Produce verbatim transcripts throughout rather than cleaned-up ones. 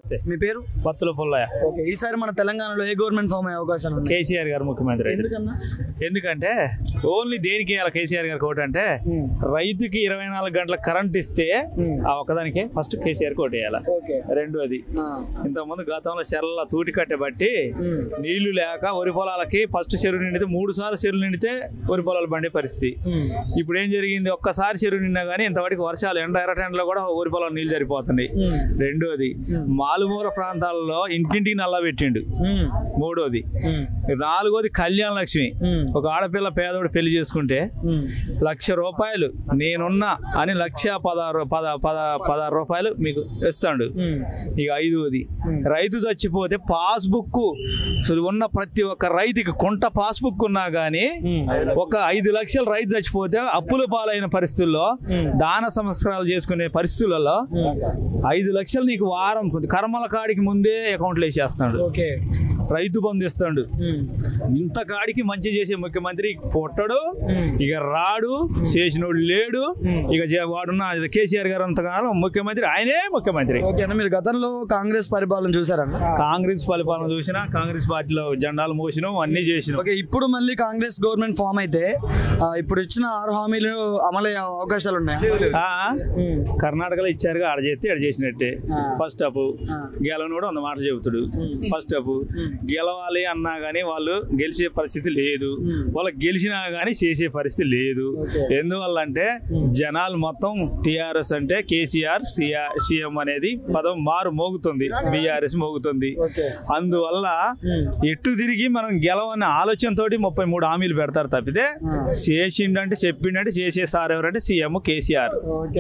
నమస్తే. మీ పేరు? పత్తుల పుల్లయ్య. ఓకే, ఈసారి మన తెలంగాణలో ఏ గవర్నమెంట్ ఫామ్ అయ్యే అవకాశాలు ఉన్నాయి? కేసీఆర్ గారు ముఖ్యమంత్రి. ఎందుకన్నా? ఎందుకంటే ఓన్లీ దేనికి వేయాలి కేసీఆర్ గారికి ఓటు అంటే రైతుకి ఇరవై నాలుగు గంటల కరెంట్ ఇస్తే ఆ ఒక్కదానికి ఫస్ట్ కేసీఆర్ కి ఓటు వేయాలి. రెండోది, ఇంతకుముందు గతంలో చెరల తూటి కట్టే బట్టి నీళ్లు లేక వరి పొలాలకి ఫస్ట్ చెరువు నిండితే మూడు సార్లు చెరువు నిండితే వరి పొలాలు పండే పరిస్థితి. ఇప్పుడు ఏం జరిగింది, ఒక్కసారి చెరువు నిండా కానీ ఇంతవరకు వర్షాలు ఎండ ఎర్రటెండలో కూడా వరి పొలాలు నీళ్లు సరిపోతున్నాయి. రెండోది, మాలుమూల ప్రాంతాలలో ఇంటింటికి నల్ల పెట్టిండు. మూడోది, నాలుగోది కళ్యాణ లక్ష్మి. ఒక ఆడపిల్ల పేదోడు పెళ్లి చేసుకుంటే లక్ష రూపాయలు నేనున్నా అని లక్ష పదహారు పద పద పదహారు రూపాయలు మీకు ఇస్తాడు. ఇక ఐదోది, రైతు చచ్చిపోతే పాస్బుక్ ఉన్న ప్రతి ఒక్క రైతుకి కొంట పాస్బుక్ ఉన్నా గానీ ఒక ఐదు లక్షలు రైతు చచ్చిపోతే అప్పుల పాలైన పరిస్థితుల్లో దాన సంస్కారాలు చేసుకునే పరిస్థితులలో ఐదు లక్షలు నీకు వారం కర్మల కాడికి ముందే అకౌంట్లో వేసేస్తాడు. రైతు బంధు ఇస్తాడు. ఇంత కాడికి మంచి చేసే ముఖ్యమంత్రి పుట్టడు, ఇక రాడు, చేసినోడు లేడు. ఇక వాడున్న కేసీఆర్ గారు అంతకాలం ముఖ్యమంత్రి, ఆయనే ముఖ్యమంత్రి. మీరు గతంలో కాంగ్రెస్ పరిపాలన చూసారన్న? కాంగ్రెస్ పరిపాలన చూసినా, కాంగ్రెస్ పార్టీలో జెండాలు మోసినాం, అన్ని చేసినాం. ఓకే, ఇప్పుడు మళ్ళీ కాంగ్రెస్ గవర్నమెంట్ ఫామ్ అయితే ఇప్పుడు ఇచ్చిన ఆరు హామీలు అమలయ్యే అవకాశాలు ఉన్నాయి. కర్ణాటకలో ఇచ్చారుగా, ఆడ చేస్తే ఆడ చేసినట్టే. ఫస్ట్ అప్ గెలవనోడు వంద మాట చెబుతాడు. ఫస్ట్ అప్ గెలవాలి అన్నా గానీ వాళ్ళు గెలిచే పరిస్థితి లేదు, వాళ్ళకి గెలిచినా గానీ చేసే పరిస్థితి లేదు. ఎందువల్ల అంటే జనాలు మొత్తం టిఆర్ఎస్ అంటే కేసీఆర్ సీఎం అనేది పదం మారు మోగుతుంది, బిఆర్ఎస్ మోగుతుంది. అందువల్ల ఎటు తిరిగి మనం గెలవన్న ఆలోచనతోటి ముప్పై మూడు హామీలు పెడతారు తప్పితే చేసిండంటే చెప్పిండంటే చేసే సార్ ఎవరంటే సీఎం కేసీఆర్.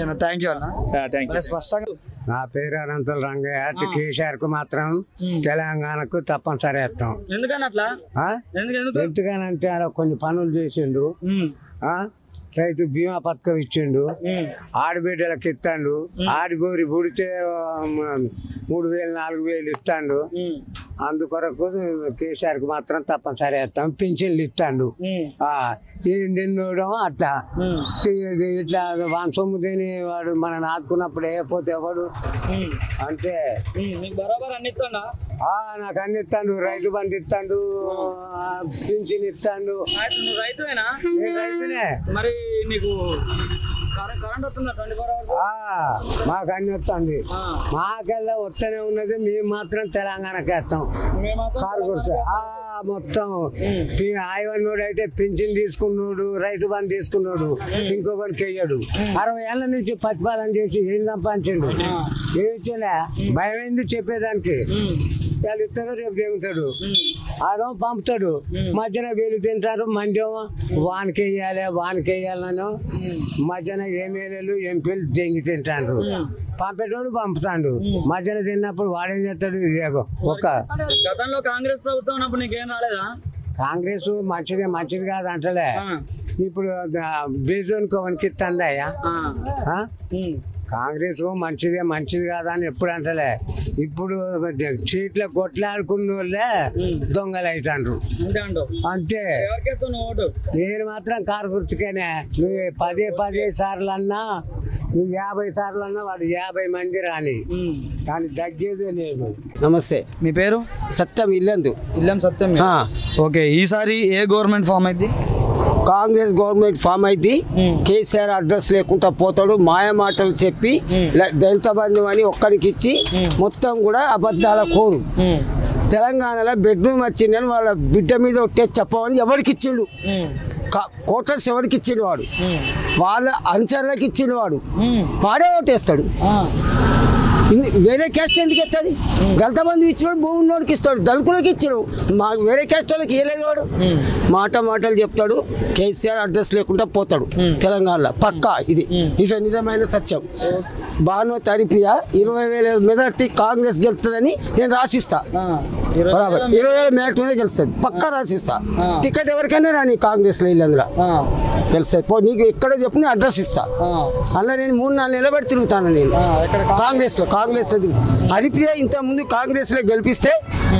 నా పేరు అనంతుల రంగయ్య. కేసీఆర్ కు మాత్రం తెలంగాణకు తప్పనిసరి వేస్తాం. ఎందుకనంటే కొన్ని పనులు చేసిండు, రైతు బీమా పథకం ఇచ్చిండు, ఆడబిడ్డలకు ఇస్తాడు, ఆడిగోరి పుడితే మూడు వేలు నాలుగు వేలు ఇస్తాడు. అందుకొరకు కేసీఆర్ కు మాత్రం తప్పనిసరి వేస్తాం. పింఛన్లు ఇస్తాడు. ఏం తిన్నోడం అట్లా ఇట్లా వాని సొమ్ము తిని వాడు మనం ఆదుకున్నప్పుడు వేయకపోతే వాడు అంతే. నాకు అన్ని ఇస్తాడు, రైతు బంధు ఇస్తాడు, పింఛన్ ఇస్తాడు. రైతునే మరి నీకు మాకు అన్ని వస్తుంది. మాకెల్లా వస్తూనే ఉన్నది. మేము మాత్రం తెలంగాణకి వేస్తాం. కారు కొడితే మొత్తం ఆయవన్నోడు అయితే పింఛన్ తీసుకున్నాడు, రైతు బంధు తీసుకున్నాడు, ఇంకొకరికి వెయ్యడు. అరవై ఏళ్ళ నుంచి ప్రతిపాలన చేసి ఏం సంపాదించండు? ఏమి ఇచ్చేలా భయం ఏంది చెప్పేదానికి? వాళ్ళు ఇస్తాడు, రేపు దిగుతాడు, ఆడో పంపుతాడు, మధ్యన వీళ్ళు తింటారు. మందేమో వానికి వేయాలి వానికి వేయాలను మధ్యన ఎమ్మెల్యేలు ఎంపీలు దెంగి తింటారు. పంపేటోడు పంపుతాడు, మధ్యన తిన్నప్పుడు వాడేం చేస్తాడు? ఇదేగో ఒక గతంలో కాంగ్రెస్ ప్రభుత్వం ఉన్నప్పుడు నీకేం రాలేదా? కాంగ్రెస్ మంచిది మంచిది కాదు అంటలే. ఇప్పుడు బీజేపీకి వనికి ఇస్తుందయ్యా. కాంగ్రెస్ మంచిదే మంచిది కాదా అని ఎప్పుడు అంటలే. ఇప్పుడు సీట్ల కొట్లాడుకున్న వాళ్ళే దొంగలు అవుతాండ్రు అంతే. నేను మాత్రం కారు గుర్తుకేనే. నువ్వు పదే పదే సార్లు అన్నా, నువ్వు యాభై సార్లు అన్నా వాడు యాభై మంది రాని, కానీ తగ్గేదే లేదు. నమస్తే, మీ పేరు? సత్యం ఇల్లందు. ఇల్లం సత్యం. ఓకే, ఈసారి ఏ గవర్నమెంట్ ఫామ్ అయింది? కాంగ్రెస్ గవర్నమెంట్ ఫామ్ అయితే కేసీఆర్ అడ్రస్ లేకుండా పోతాడు. మాయ మాటలు చెప్పి దళిత బంధు అని ఒక్కరికి ఇచ్చి మొత్తం కూడా అబద్ధాల కోరు. తెలంగాణలో బెడ్రూమ్ వచ్చిందని వాళ్ళ బిడ్డ మీద ఒట్టే చెప్పమని ఎవరికి ఇచ్చిండు? కోటర్స్ ఎవరికి ఇచ్చిండు? వాడు వాళ్ళ అనుచరులకు ఇచ్చిండు. వాడు వాడే ఓటేస్తాడు. వేరే క్యాస్ట్ ఎందుకు ఎత్తుంది? దళిత బంధు ఇచ్చినాడు, భూమి ఉన్నోడికి ఇస్తాడు, దళితులకి ఇచ్చినాడు, మా వేరే క్యాస్ట్ వాళ్ళకి ఇవ్వలేదు. వాడు మాట మాటలు చెప్తాడు. కేసీఆర్ అడ్రస్ లేకుండా పోతాడు తెలంగాణలో పక్కా. ఇది ఇది నిజమైన సత్యం. భాను తరిపియా ఇరవై వేల మెజార్టీ కాంగ్రెస్ గెలుస్తుందని నేను రాసిస్తా. బరాబర్ ఇరవై వేల మెజార్టీ మీద గెలుస్తుంది పక్కా రాసిస్తా. టికెట్ ఎవరికైనా రాని కాంగ్రెస్ లో వీళ్ళందులో గెలుస్తుంది. పో నీకు ఎక్కడ చెప్పు నేను అడ్రస్ ఇస్తా. అలా నేను మూడు నాలుగు నిలబడి తిరుగుతాను నేను కాంగ్రెస్ లో. కాంగ్రెస్ హరిప్రియ ఇంత ముందు కాంగ్రెస్ లో గెలిపిస్తే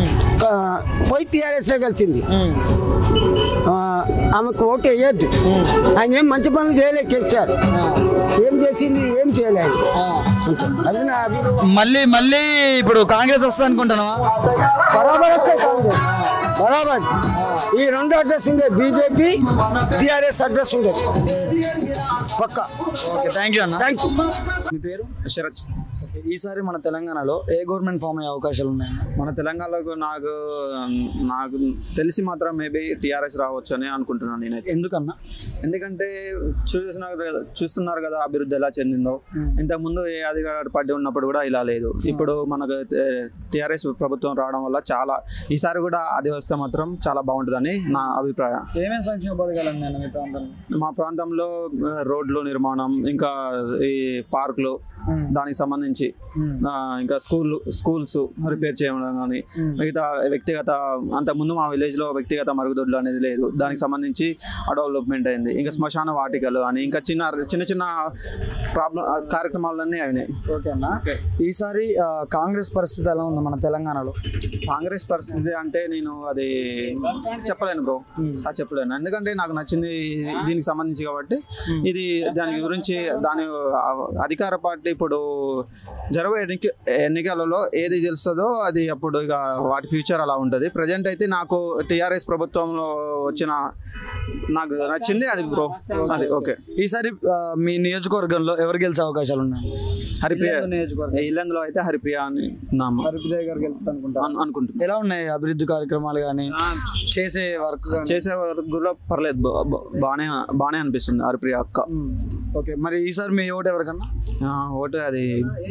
పోయి టీఆర్ఎస్ లో గెలిచింది. ఆమెకు ఓటు వేయద్దు. ఆయన ఏం మంచి పనులు చేయలేదు కేసీఆర్. ఏం చేసింది ఏం చేయలేదు. అది నా అభిప్రాయం. మళ్ళీ మళ్ళీ ఇప్పుడు కాంగ్రెస్ వస్తుంది అనుకుంటున్నావా? బరాబర్ వస్తాయి కాంగ్రెస్ బరాబర్. ఈ రెండు అడ్రస్ ఉండే బీజేపీ టీఆర్ఎస్ అడ్రస్ ఉండే పక్క. ఓకే, థ్యాంక్ యూ అన్న. Thank you. మీ పేరు? శరత్. ఈసారి మన తెలంగాణలో ఏ గవర్నమెంట్ ఫామ్ అయ్యే అవకాశాలు ఉన్నాయి? మన తెలంగాణలో నాకు నాకు తెలిసి మాత్రం మేబీ టీఆర్ఎస్ రావచ్చు అని అనుకుంటున్నాను నేనైతే. ఎందుకన్నా? ఎందుకంటే చూస్తున్నారు కదా చూస్తున్నారు కదా అభివృద్ధి ఎలా చెందిందో. ఇంతకుముందు ఏ అధికార పార్టీ ఉన్నప్పుడు కూడా ఇలా లేదు. ఇప్పుడు మనకు టీఆర్ఎస్ ప్రభుత్వం రావడం వల్ల చాలా ఈసారి కూడా అది వస్తే మాత్రం చాలా బాగుంటుందని నా అభిప్రాయం. ఏమేమి సంక్షేమ పథకాలు ఉన్నాయి మీ ప్రాంతంలో? మా ప్రాంతంలో రోడ్లు నిర్మాణం, ఇంకా ఈ పార్కులు, దానికి సంబంధించి ఇంకా స్కూల్ స్కూల్స్ రిపేర్ చేయడం కానీ, మిగతా వ్యక్తిగత అంతకుముందు మా విలేజ్లో వ్యక్తిగత మరుగుదొడ్లు అనేది లేదు, దానికి సంబంధించి ఆ డెవలప్మెంట్ అయింది. ఇంకా శ్మశాన వాటికలు అని ఇంకా చిన్న చిన్న చిన్న ప్రాబ్లం కార్యక్రమాలన్నీ అయినాయి. ఓకే అన్న. ఈసారి కాంగ్రెస్ పరిస్థితి ఎలా ఉంది మన తెలంగాణలో? కాంగ్రెస్ పరిస్థితి అంటే నేను అది చెప్పలేను బ్రో, అది చెప్పలేను. ఎందుకంటే నాకు నచ్చింది దీనికి సంబంధించి కాబట్టి. ఇది దాని గురించి దాని అధికార పార్టీ ఇప్పుడు జరగబోయే ఎన్నిక ఎన్నికలలో ఏది తెలుస్తుందో అది అప్పుడు ఇక వాటి ఫ్యూచర్ అలా ఉంటుంది. ప్రజెంట్ అయితే నాకు టీఆర్ఎస్ ప్రభుత్వంలో వచ్చిన నాకు నచ్చింది అది బ్రో, అది ఓకే. ఈసారి మీ నియోజకవర్గంలో ఎవరు గెలిచే అవకాశాలు ఉన్నాయి? హరిప్రియ నియోజకవర్గం ఇల్లందులో అయితే హరిప్రియ అని నామ హరిప్రియ గారు గెలుపుతా అనుకుంటున్నాను. ఎలా ఉన్నాయి అభివృద్ధి కార్యక్రమాలు కానీ చేసే వర్క్ చేసే వర్క్ కూడా పర్లేదు, బాగానే బాగానే అనిపిస్తుంది హరిప్రియ అక్క. ఓకే, మరి ఈసారి మీ ఓటు ఎవరికన్నా? ఓటు అది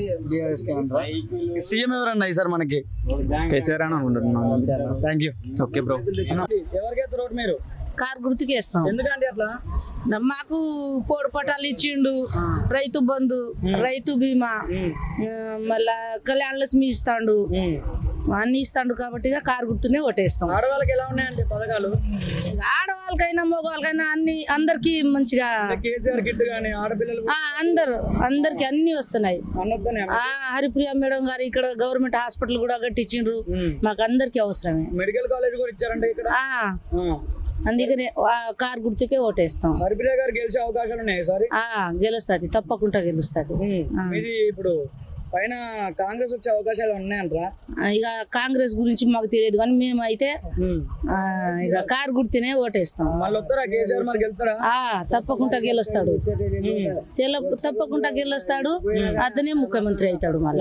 సీఎం ఎవరన్నా ఈసారి మనకి? కేసీఆర్ అని అనుకుంటున్నాను. Thank you. Okay bro. ఎవరికి ఓటు మీరు? కారు గుర్తుకి వేస్తాం. ఎందుకంటే అట్లా మాకు పోడు పటాలు ఇచ్చిండు, రైతు బంధు, రైతు బీమా, మళ్ళా కళ్యాణ లక్ష్మి ఇస్తాడు, అన్ని ఇస్తాడు కాబట్టి కారు గుర్తునే ఓటేస్తాం. ఆడవాళ్ళకి ఎలా ఉన్నాయండి పథకాలు? ఆడవాళ్ళకైనా మగవాళ్ళకైనా అన్ని అందరికి మంచిగా కేసీఆర్ కిట్ గానీ ఆడపిల్లలు అందరు అందరికి అన్ని వస్తున్నాయి. హరిప్రియ మేడం గారు ఇక్కడ గవర్నమెంట్ హాస్పిటల్ కూడా కట్టించిండ్రు, మాకు అందరికి అవసరమే. మెడికల్ కాలేజ్ కూడా ఇచ్చారంటే ఇక్కడ. అందుకనే కారు గుర్తుకే ఓటేస్తాం. హరిప్రియ గారు గెలిచే అవకాశాలు ఉన్నాయి సారీ? గెలుస్తుంది, తప్పకుండా గెలుస్తుంది. ఇప్పుడు పైన కాంగ్రెస్ వచ్చే అవకాశాలు ఉన్నాయంటారా? ఇక కాంగ్రెస్ గురించి మాకు తెలియదు కానీ మేమైతే ఇక కారు గుర్తునే ఓటేస్తాం. తప్పకుండా గెలుస్తాడు, తప్పకుండా గెలుస్తాడు, అతనే ముఖ్యమంత్రి అవుతాడు. మళ్ళీ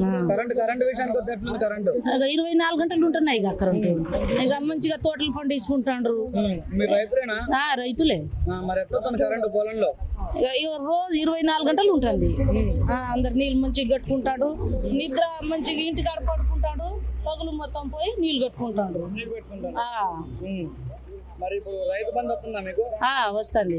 ఇక ఇరవై నాలుగు గంటలు ఉంటున్నాయి ఇక కరెంటు. ఇక మంచిగా తోటలు పండించుకుంటాండ్రు, రైతులే. ఇక రోజు ఇరవై నాలుగు గంటలు ఉంటుంది. అందరు నీళ్ళు మంచిగా కట్టుకుంటాడు, నిద్ర మంచిగా ఇంటికాడ పడుకుంటాడు, పగులు మొత్తం పోయి నీళ్ళు కట్టుకుంటాడు. వస్తుంది.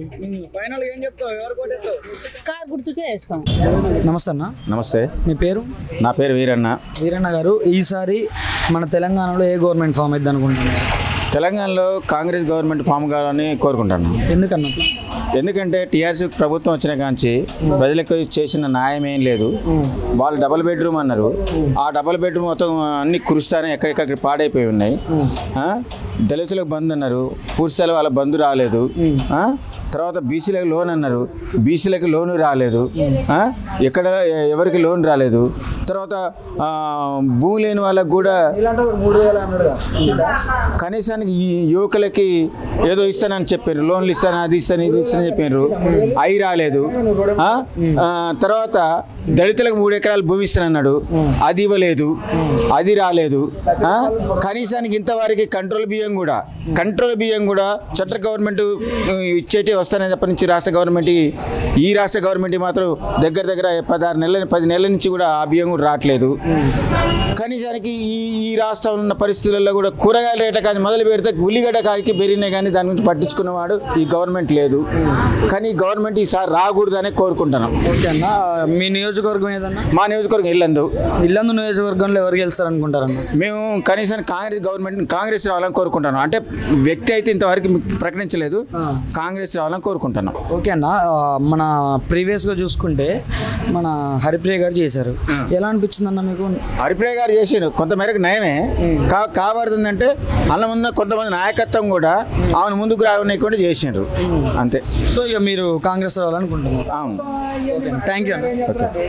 కారు గుర్తుకే వేస్తాం. నమస్తే అన్న. నమస్తే. మీ పేరు? నా పేరు వీరన్న. వీరన్న గారు, ఈసారి మన తెలంగాణలో ఏ గవర్నమెంట్ ఫామ్ అయింది అనుకుంటున్నారు? తెలంగాణలో కాంగ్రెస్ గవర్నమెంట్ ఫామ్ కావాలని కోరుకుంటున్నాను. ఎందుకన్నట్టు? ఎందుకంటే టీఆర్ఎస్ ప్రభుత్వం వచ్చిన కాంచి ప్రజలకు చేసిన న్యాయం ఏం లేదు. వాళ్ళు డబుల్ బెడ్రూమ్ అన్నారు, ఆ డబుల్ బెడ్రూమ్ మొత్తం అన్ని కురుస్తానే ఎక్కడికక్కడ పాడైపోయి ఉన్నాయి. దళితులకు బంద్ అన్నారు, పూర్తిస్థాయి వాళ్ళ బంధు రాలేదు. తర్వాత బీసీలకు లోన్ అన్నారు, బీసీలకు లోను రాలేదు, ఎక్కడ ఎవరికి లోన్ రాలేదు. తర్వాత భూమి లేని వాళ్ళకు కూడా కనీసానికి యువకులకి ఏదో ఇస్తానని చెప్పారు, లోన్లు ఇస్తాను, అది ఇస్తాను, ఇది ఇస్తానని చెప్పారు, అవి రాలేదు. తర్వాత దళితులకు మూడు ఎకరాలు భూమి ఇస్తానన్నాడు, అది ఇవ్వలేదు, అది రాలేదు. కనీసానికి ఇంతవరకు కంట్రోల్ బియ్యం కూడా కంట్రోల్ బియ్యం కూడా సెంట్రల్ గవర్నమెంట్ ఇచ్చేటి వస్తానని చెప్పి నుంచి రాష్ట్ర గవర్నమెంట్ ఈ రాష్ట్ర గవర్నమెంట్ మాత్రం దగ్గర దగ్గర పదహారు నెలల పది నెలల నుంచి కూడా ఆ బియ్యం కూడా రావట్లేదు. కనీసానికి ఈ ఈ రాష్ట్రంలో ఉన్న పరిస్థితులలో కూడా కూరగాయల రేట్ల కానీ మొదలు పెడితే ఉల్లిగడ్డ కాడికి పెరిగినా కానీ దాని గురించి పట్టించుకున్నవాడు ఈ గవర్నమెంట్ లేదు. కానీ గవర్నమెంట్ ఈసారి రాకూడదనే కోరుకుంటున్నాం. ఓకే అన్న, మీ నియోజకవర్గం ఏదన్నా? మా నియోజకవర్గం ఇల్లందు. ఇల్లందు నియోజకవర్గంలో ఎవరు గెలుస్తారు అనుకుంటారన్న? మేము కనీసం కాంగ్రెస్ గవర్నమెంట్ కాంగ్రెస్ రావాలని కోరుకుంటున్నాం. అంటే వ్యక్తి అయితే ఇంతవరకు ప్రకటించలేదు, కాంగ్రెస్ రావాలని కోరుకుంటున్నాం. ఓకే అన్న, ఆ, మన ప్రీవియస్గా చూసుకుంటే మన హరిప్రియ గారు చేశారు, ఎలా అనిపించింది అన్న మీకు? హరిప్రియ గారు చేసారు కొంతమేరకు నయమే. కా కాబడుతుందంటే అన్న ఉన్న కొంతమంది నాయకత్వం కూడా ఆమెను ముందుకు రావనీయకుండా చేసిండ్రు అంతే. సో ఇక మీరు కాంగ్రెస్ రావాలనుకుంటున్నారు? అవును. థ్యాంక్ యూ అన్న. ఓకే.